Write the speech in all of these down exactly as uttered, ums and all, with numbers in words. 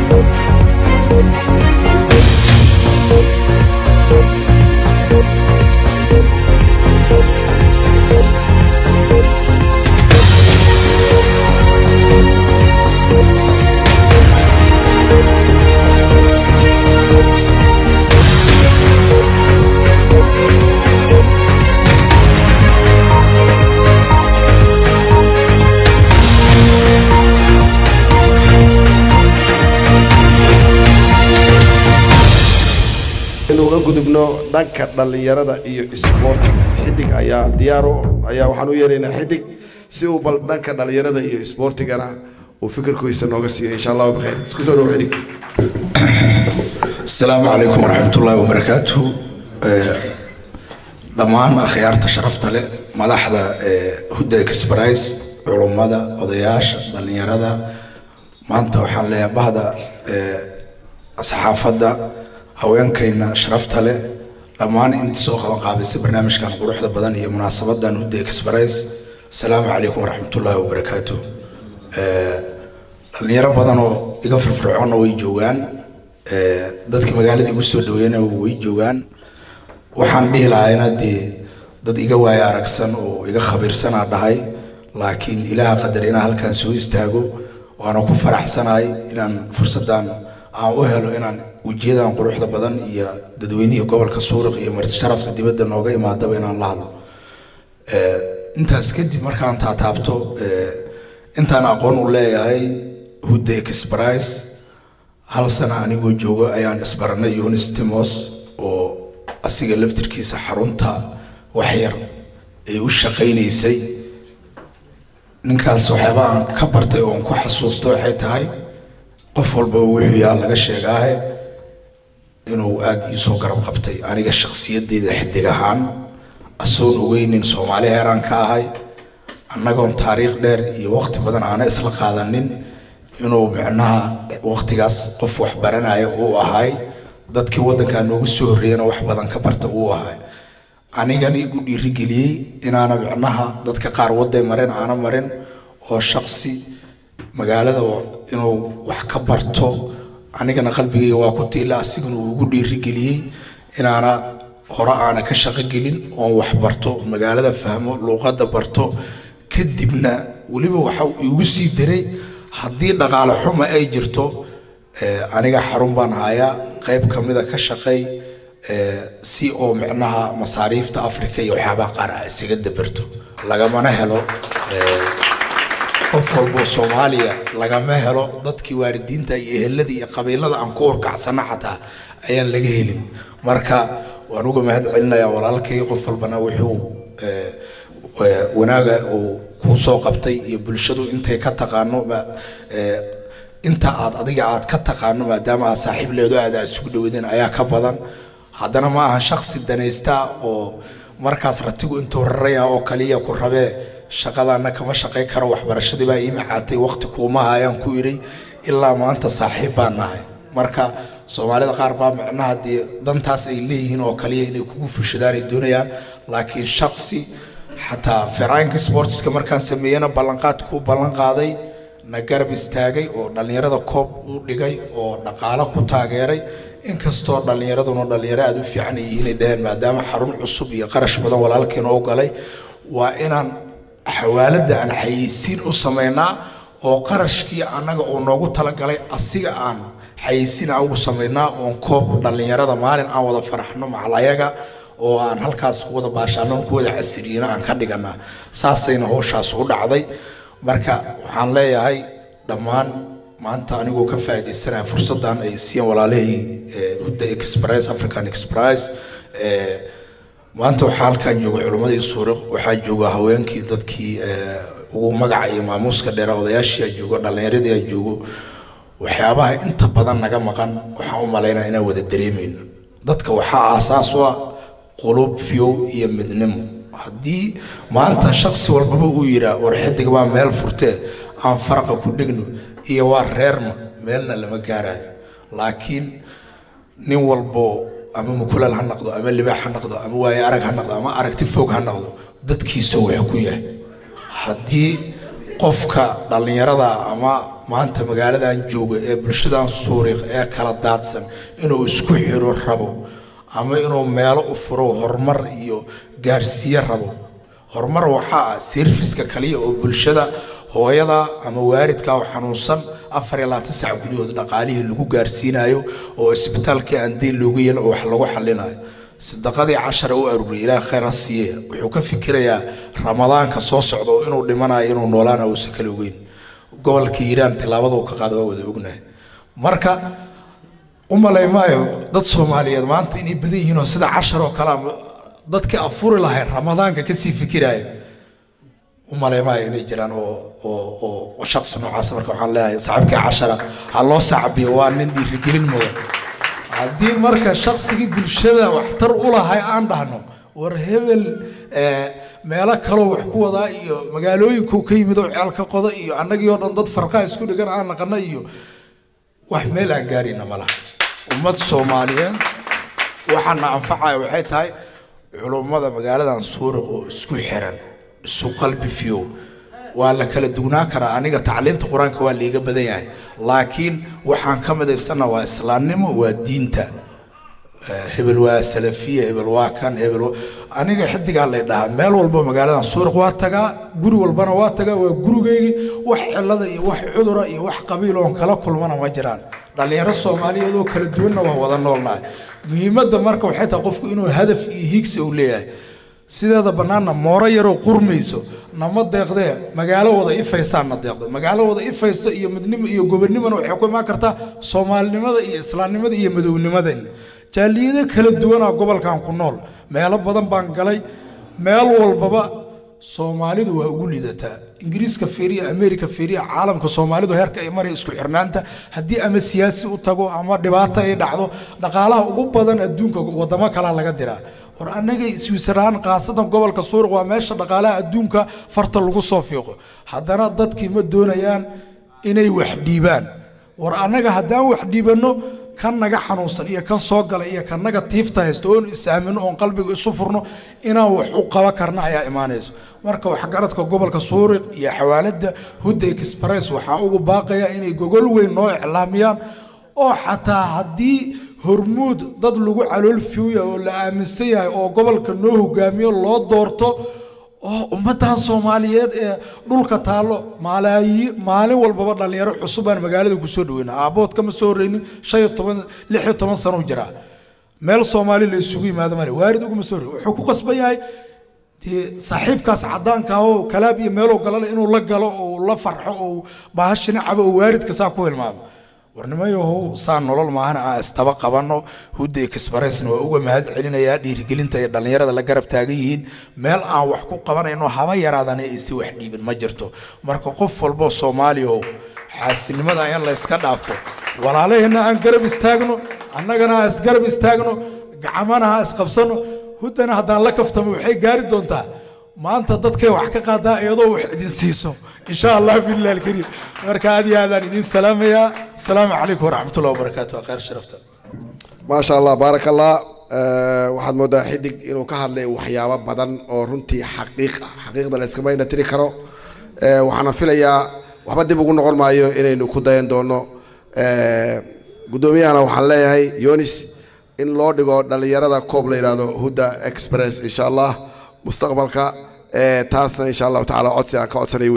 gudubno dhanka dhalinyarada iyo isboortiga xidig ayaa diyaaro ayaa waxaan u yeeraynaa xidig si uu bal dhanka dhalinyarada iyo isboortigana uu fikirkiisa nooga siiyo insha Allah bixir isku soo dhaw xidig السلام عليكم ورحمة الله وبركاته دمان خيارة شرفت له ملاحظة هدى كسبرايز علماء وضياش دلنيرada maanta waxaan leeyahay bahda saxaafada haweenkayna sharafta leh dhamaan inta soo qaban qaabisay barnaamijkan quruxda badan iyo munaasabadan hudda express assalamu alaykum warahmatullahi wabarakatuh ee dhalinyaro badan oo iga firfircoon way joogan ee dadka magaalada igu soo dhaweeyna way joogan waxaan dhihi lahaa inaad dad iga waaya aragsan oo iga khabiirsan dhahay laakiin ilaaha qadar ina halkan soo istaago waana ku faraxsanahay inaan fursadan aan u helo inaan ujeedaan quruxda badan iyo dadweynaha gobolka Suuraq iyo marti sharafta dibadda nooga imaadaba inaan la hadlo ee intaas kadib markaan taataabto ee intaan aqoon u leeyahay hudda express hal sana anigoo joogo ayaan isbaranay Yunus Timos oo asiga laftirkiisa xarunta wax yar ay u shaqeynaysay ninkaas waxyaabaan ka bartay oo ku xasuusto waxay tahay qof walba wuxuu yaa laga sheegay inuu aad ii soo garab qabtay aniga shakhsiyadeeda xidig ahaan asoon ogeynin Soomaali heeraan ka ahay annagoon taariikh dheer iyo waqti badan aan isla qaadanin inuu macnaha waqtigaas qof wax baranayo uu ahay dadkii wadanka noogu soo horeeyana wax badan ka barta uu ahay anigana igu dhiirigeliyay inaana macnaha dadka qaar waday mareen aana mareen oo shakhsi magaalada inuu wax ka barto anigana qalbigayga waa ku tiila asiguna ugu dhiirigeliyay inaana hore aana ka shaqo gelin oo wax barto magaalada fahmo luqadda barto kadibna waliba waxa igu sii diray haddii dhaqaale xumo ay jirto aniga xarun baan hayaa qayb kamida ka shaqay si oo macnaha masaariifta Afrika iyo waxyaabaha qaar ah isaga dabarto lagamana helo qof walba Soomaaliya lagama helo dadkii waalidiinta iyo ehelada iyo qabiilada aan ku horkacsana xataa ayaan laga helin marka waan uga mahad celinayaa walaalkay qof walbana wuxuu wanaaga oo ku soo qabtay iyo bulshadu intay ka taqaano inta aad adiga aad ka taqaano maadaama saaxiib leedo aad isugu dhaweedeen ayaa ka badan haddana ma aha shakhsi danaysta oo markaas ratigu intuu raraya oo kaliya ku rabee shaqadana kama shaqay karo waxbarashadii baa ii macaatay waqti kuma hayaan ku yiri ilaa maanta saaxiib baan nahay marka Soomaalida qaar baa macnaha dantaas ay leeyihiin oo kaliya inay kugu fushadaan ay doonayaan laakiin shakhsi xataa Feraanka Sportska markaan sameeyana ballanqaad ku ballan qaaday na garab istaagay oo dhalinyarada koob u dhigay oo dhaqaale ku taageeray inkastoo dhalinyaraduna dhalinyaro aad u fiican yihiin dheen maadaama xarun cusub iyo qarash badan walaalkeen oo galay waa inaan xawaalada aan xayisiin u sameynaa oo qarashkii anaga oo noogu tala galay asiga aan xayisiin ugu sameynaa oo koob dhalinyarada maalin aan wada faraxno macalayaga oo aan halkaas ku wada baashaano ku wada casriina aan ka dhiganaa saasayna hawshaas u dhacday marka waxaan leeyahay dhamaan maanta anigoo ka faa'iideysanahay fursadan ay siiyeen walaalahey hudda express African Express ee maanta waxa halkan jooga culimadii Suuraq waxa jooga haweenkii dadkii ugu magaca iyo maamuuska dheer odayaashii jooga dhalinyaradii jooga waxyaabaha inta badan naga maqan waxaan u maleynaa inaan wada dareemayno dadka waxa aasaas u ah qulub fiyo iyo midnimo haddii maanta shakhsi walba uu yira war xidig baa meel furtay aan farqa ku dhigno iyo waa reerma meelna lama gaarayo laakiin nin walbo ama mukulal ha noqdo ama libaax ha noqdo ama waay arag ha noqdo ama aragti fog ha noqdo dadkiisa wax ku yahay haddii qofka dhalinyarada ama maanta magaaladan jooga ee bulshadan Suuriq ee kala daadsan inuu isku xiro rabo ama inuu meelo u furo horumar iyo gaarsiyo rabo horumar waxa service-ka kaliya oo bulshada hooyada ama waalidka oo xanuunsan afar iyo labaatan saac gudahood dhaqaalihi lagu gaarsiinayo oo isbitaalka aan deyn loogu yeelin oo wax lagu xalinayo sadaqadii cashar u aruuriyay ilaa khayr asiye wuxuu ka fikirayaa ramadaanka soo socdo inuu dhimanayo inuu noolaan oo si kale weyn gobolka Hiiraan tilaabada uu ka qaado waa wada ognahay marka umalaymayo dad Soomaaliyeed maanta inay badan yihiin oo sida cashar oo kala dadka afur lahayn ramadaanka ka sii fikiraya umalaymayo inay jiraan oo oo oo shakhsi noocaas marka waxaan leeyahay saxibka cashara ha loo saabiyo waa nin dhiirigelin mudan haddii marka shakhsiga bulshada waxtar u lahay aan dhahno war hebel ee meelo kale wax ku wada iyo magaalooyinku ka yimid oo ceelka qoda iyo annagii oo dhan dad farqa isku dhigan aan naqana iyo wax meel aan gaarina malaha ummad Soomaaliyeed waxana anfacay waxay tahay culumada magaaladan Suuriq oo isku xiran isku qalbi fiyo waa la kala dugnaa karaa aniga tacliinta quraanka waa liiga badan yahay laakiin waxaan ka midaysana waa islaamnimo waa diinta hebel waa salafiye hebel waa kan hebel aniga xidiga la dhaha meel walba magaaladan Suuriq waa tagaa guri walbana waa tagaa waa gurigeygi wax cilada iyo wax cudura iyo wax qabiil oo kala kulmana ma jiraan dhalinyaro Soomaaliyeed oo kala duwan waa wada noolnahay muhiimadda marka waxay tahay qofku inuu hadaf iyo higsi u leeyahay sideeda banaana mooro yaro qurmayso nama deeqdee magaalo wada ifaysaana deeqdo magaalo wada ifayso iyo midnimo iyo gobonnimada waxay ku imaan kartaa Soomaalinimada iyo Islaamnimada iyo madownimada jaaliyada kala duwan oo gobolkan ku nool meelo badan baan galay meel walbaba Soomaalidu waa ugu liidataa Ingiriiska fiiriya Ameerika fiiriya caalamka Soomaalidu heerka ay maray isku xirnaanta hadii ama siyaasi u tago ama dhibaato ay dhacdo dhaqaalaha ugu badan adduunka wadamo kala laga diraa war anaga Switzerland qaasatan gobolka Suuriq waa meesha dhaqaalaha adduunka farta lagu soo fiiqo haddana dadkii ma doonayaan inay wax dhiibaan war anaga haddaan wax dhiibano kan naga xanuunsan iyo kan soo galay iyo kan naga tiifta haysto oo isaamino oo qalbiga isu furno inaan wax u qaba karna ayaa imaanayso marka wax garadka gobolka Suuriq iyo xawaalada Huda Express waxa ugu baaqaya inay gogol weyn noo iclaamiyaan oo xataa hadii hormuud dad lagu calool fiyo oo la aaminsan yahay oo gobolka noo hogaamiyo loo doorto oo ummadda Soomaaliyeed ee dhulka taalo maalaayi maalin walba dhalinyaro cusub aan magaalada ku soo dhaweynaa aabood kama soo reeynin shan iyo toban lix iyo toban sano jira meel Soomaali la isugu yimaado mari waarid ugu soo reey wuxuu ku qasban yahay saaxiibkaas cadaanka oo kalaab iyo meel oo galay inuu la galo oo la farxo oo baahashina cabo oo waaridka saa ku hilmaamo warnimayo saan nolol maahana astaba qabano Huda Express waa uga mahad celinaya dhiirigelinta ee dhalinyarada la garab taagan yihiin meel aan wax ku qabanayno haba yaraadana isi wax dhiibin ma jirto marka qof walba Soomaali oo xaasinimada ay la iska dhaafo walaalaheena aan garab istaagno annagana is garab istaagno gacmana is qabsano Hudana hadaan la kaftamo waxay gaari doontaa maanta dadkay wax ka qaadaa iyadoo wax idin siiso insha Allah billahi alkarim marka aad iyo aad idin salaamaya assalaamu alaykum wa rahmatullahi wa barakatuh khayr sharafta ma sha Allah barakallah waxaad moodaa xidig inuu ka hadlay waxyaabo badan oo runtii xaqiiq xaqiiqda la iska bayna tiri karo waxaan filayaa waxba dib ugu noqon maayo inaynu ku dayan doono gudoomiyahana waxaan leeyahay Yonis in loo dhigo dhalinyarada koob la yiraahdo Huda Express insha Allah mustaqbalka ee taasna insha Allah taala codsi aan ka codsanay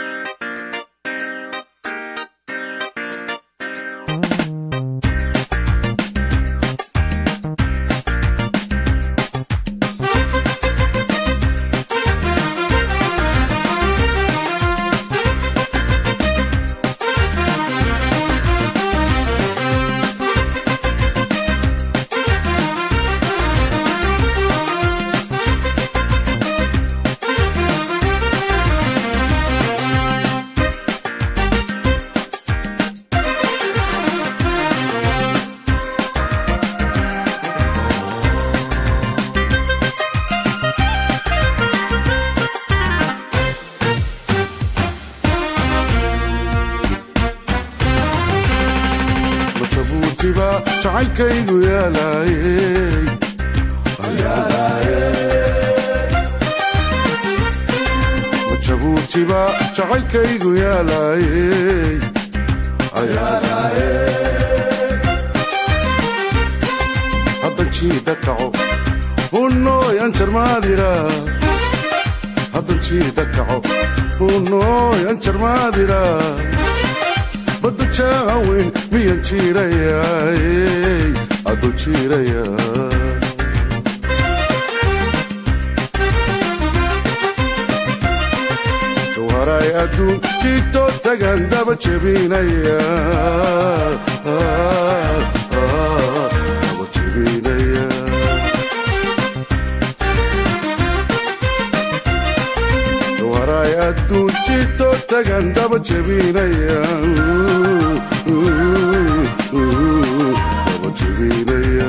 jacaylkaygu yaalaayey jabuutiba jacaylkaygu yaalaayey haddan jiida kaco unooyan jarmaadira haddan jiida kaco unooyan jarmaadira badda jaaweyn miyan jiirayaay aduu jiiraya jawharay adduun jiito tagan daba jebinaya daba jebinaya jawharay adduun jiito tagan daba jebinaya daba jebinaya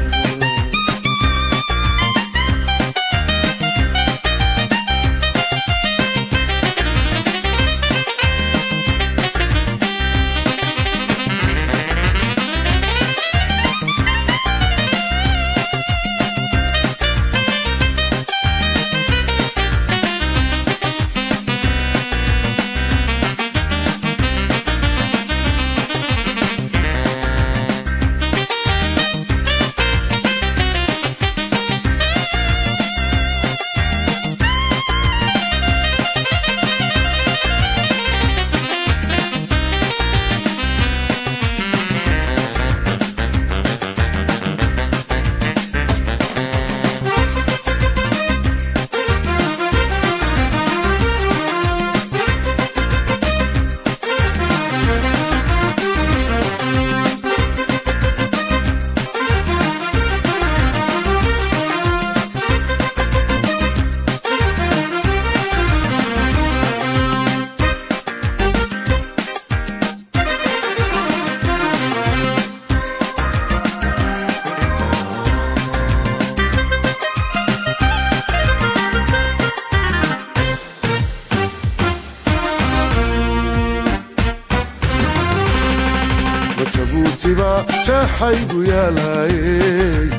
jabuutiba jaxaygu yaalaayey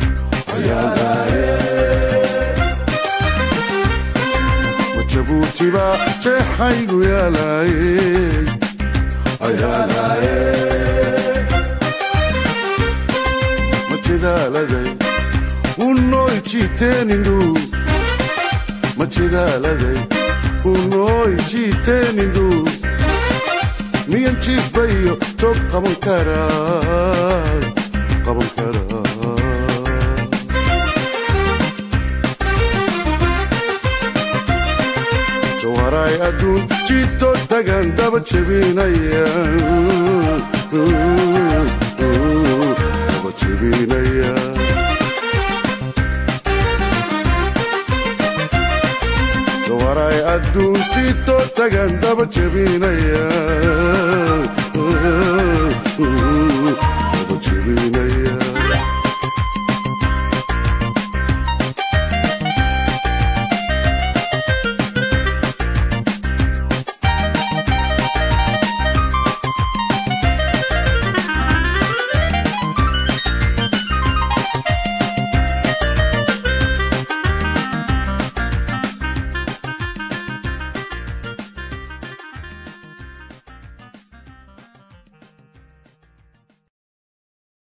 jabuutiba jaxaygu yaalaayey majidaladay unooy jiiteenindhu majidaladay unooy jiiteenindhu miyan jiifbayo joog qaban karaa qaban karaa jawharay adduun jiito tagan daba jebinaya daba jebinaya jawharay adduun jiito tagan daba jebinaya daba jebinaya